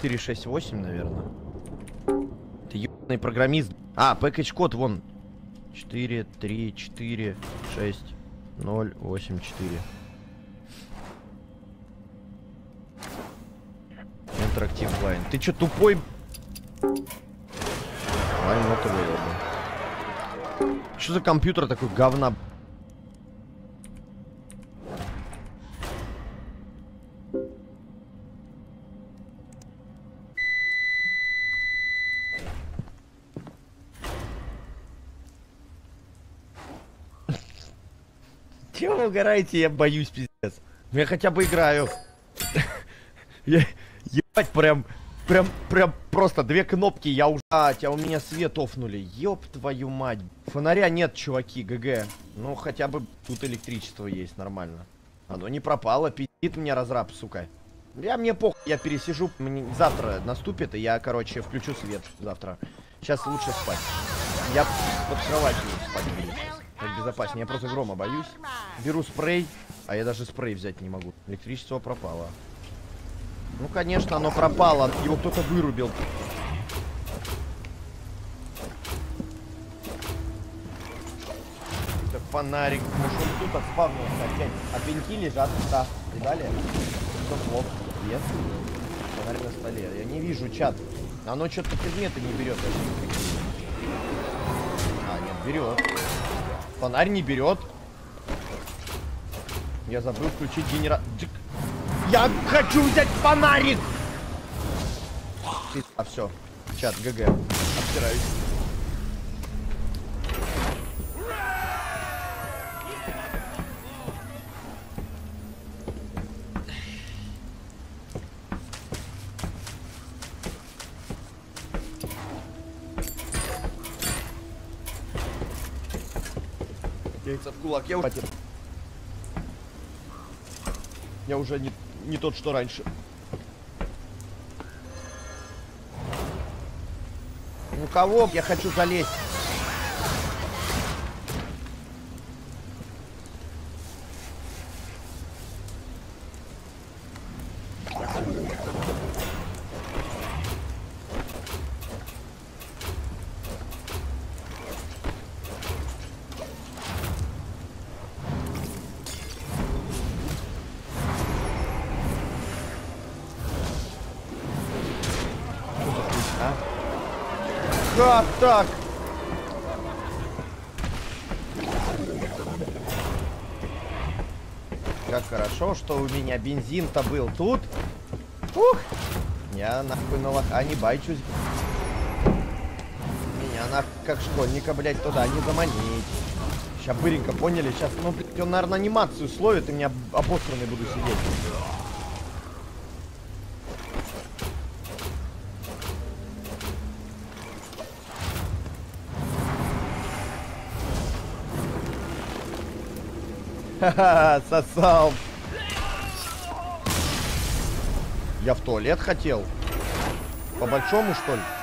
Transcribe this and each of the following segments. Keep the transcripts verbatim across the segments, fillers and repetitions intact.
четыре шесть восемь, наверное. Ты ебаный программист. А, пэкэдж-код вон. четыре три четыре шесть ноль восемь четыре. Интерактив лайн. Ты чё, тупой? Лайн not available. Что за компьютер такой говна? Чего вы угораете? Я боюсь, пиздец. Я хотя бы играю. Я, ебать, прям, прям, прям просто две кнопки, я уже... А, у меня свет офнули. Ёб твою мать. Фонаря нет, чуваки, ГГ. Ну, хотя бы тут электричество есть, нормально. Оно не пропало, пиздит мне разраб, сука. Я, мне похуй, я пересижу. Мне завтра наступит, и я, короче, включу свет завтра. Сейчас лучше спать. Я под кроватью спать буду сейчас. Так безопаснее. Я просто грома боюсь. Беру спрей, а я даже спрей взять не могу. Электричество пропало. Ну, конечно, оно пропало. Его кто-то вырубил. Это фонарик. Может, он тут отспавнился опять. А пеньки лежат. Да. Видали? Все плохо. Нет. Фонарик на столе. Я не вижу чат. Оно что-то предметы не берет. А, нет, берет. Фонарь не берет. Я забыл включить генератор. Я хочу взять фонарик! А все. Чат, ГГ. Обтираюсь. Яйца в кулак. Я уже... Я уже не, не тот, что раньше. Ну кого? Я хочу залезть. Как так? Как хорошо, что у меня бензин-то был тут. Ух! Я нахуй на лоха не байчусь. Меня нахуй как школьника, блядь, туда не заманить. Сейчас быренько, поняли? Сейчас, ну, блядь, он, наверное, анимацию словит, и меня обосранный буду сидеть. Ха-ха, сосал. Я в туалет хотел. По большому, что ли?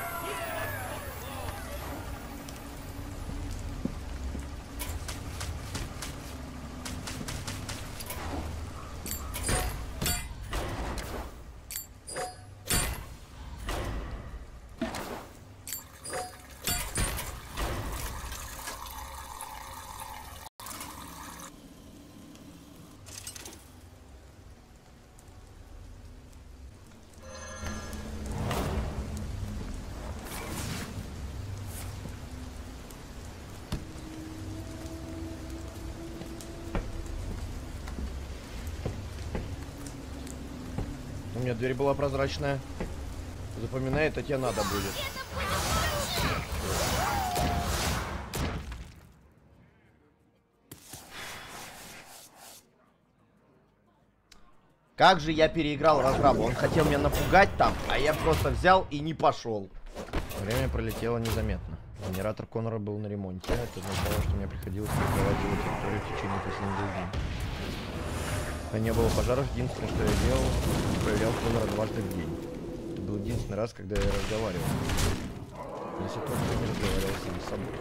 У меня дверь была прозрачная. Запоминай, это тебе надо будет. Как же я переиграл разраба. Он хотел меня напугать там, а я просто взял и не пошел. Время пролетело незаметно. Генератор Коннора был на ремонте. Это означало, что мне приходилось прикрывать его территорию в течение последних дней. А не было пожаров. Единственное, что я делал, проверял Коннора дважды в день. Это был единственный раз, когда я разговаривал. Если только не разговаривал сам с собой.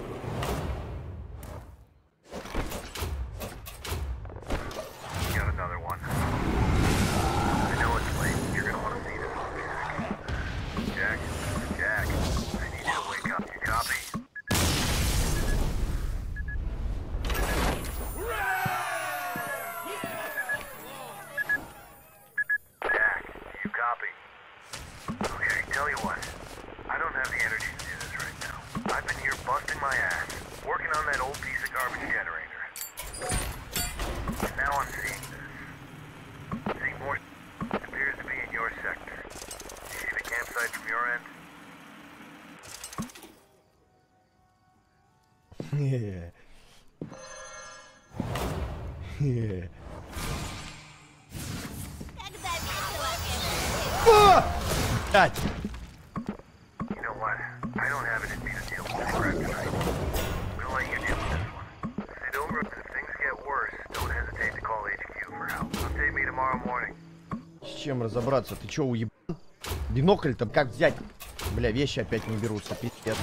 О! Блядь! You know what? I don't have it in me to deal with this crap tonight. We'll let you deal with this one. Sit over, if things get worse, don't hesitate to call H Q for help. Update me tomorrow morning. С чем разобраться? Ты чё, уебан? Бинокль там как взять? Бля, вещи опять не берутся, пиздец.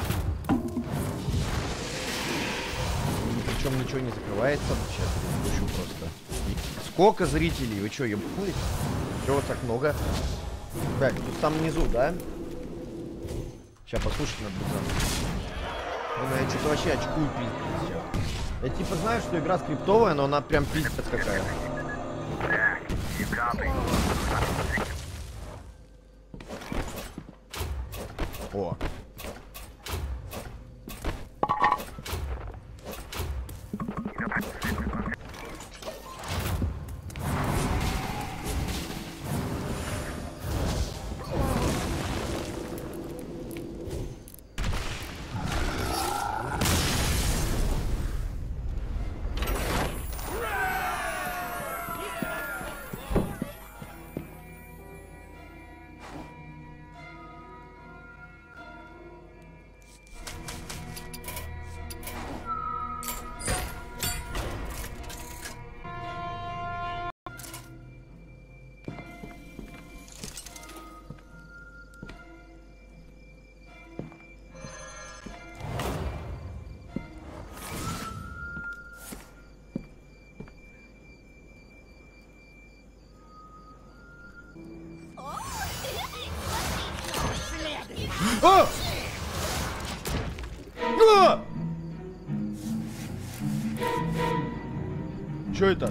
Причем ничего не закрывается. Сейчас включу просто. И сколько зрителей? Вы чё, ебанулись? Чего вас так много? Так, тут там внизу, да? Сейчас послушать надо будет. Ну, я что-то вообще очкую пиздец. Я типа знаю, что игра скриптовая, но она прям пиздец какая. О. А! А! Чё это?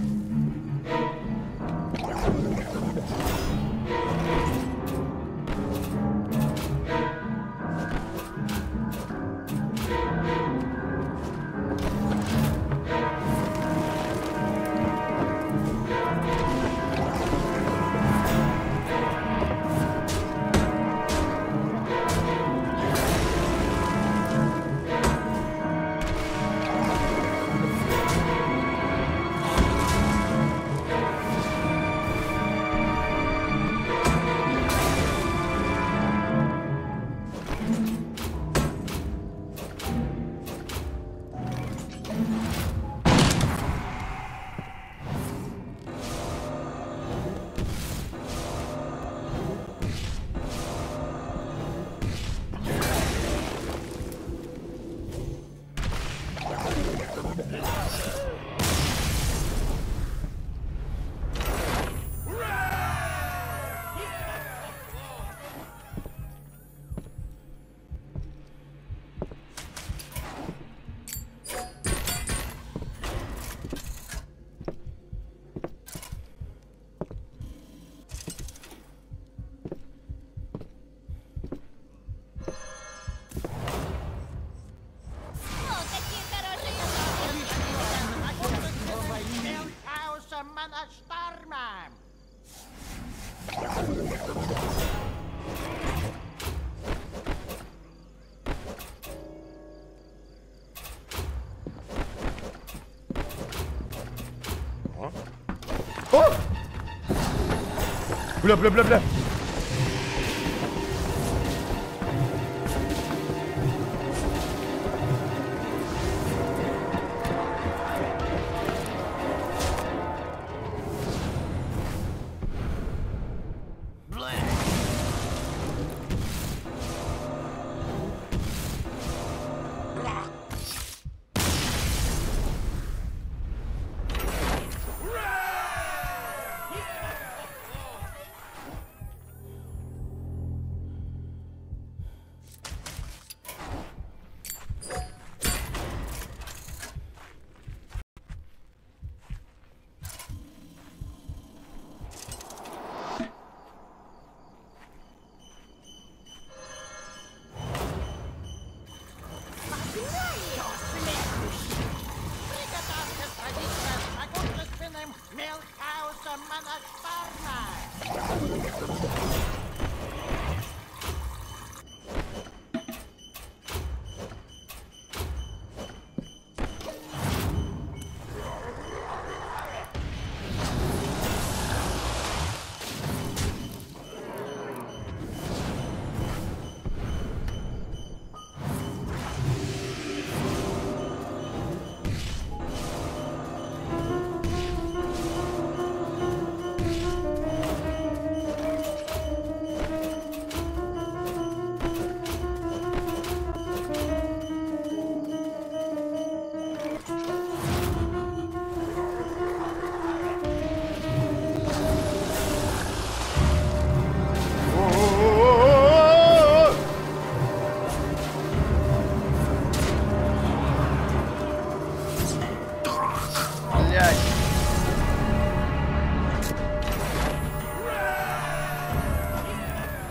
О! Бля, бля, бля, бля.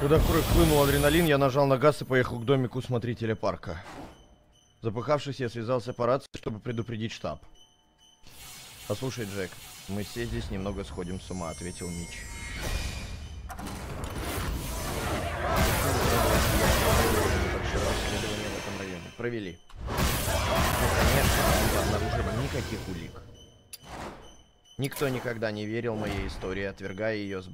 Когда в кровь хлынул адреналин, я нажал на газ и поехал к домику смотрителя парка. Запыхавшись, я связался по рации, чтобы предупредить штаб. «Послушай, Джек, мы все здесь немного сходим с ума», — ответил Митч. Расследование в этом районе провели. Ну, конечно, мы не обнаружили никаких улик. Никто никогда не верил моей истории, отвергая ее с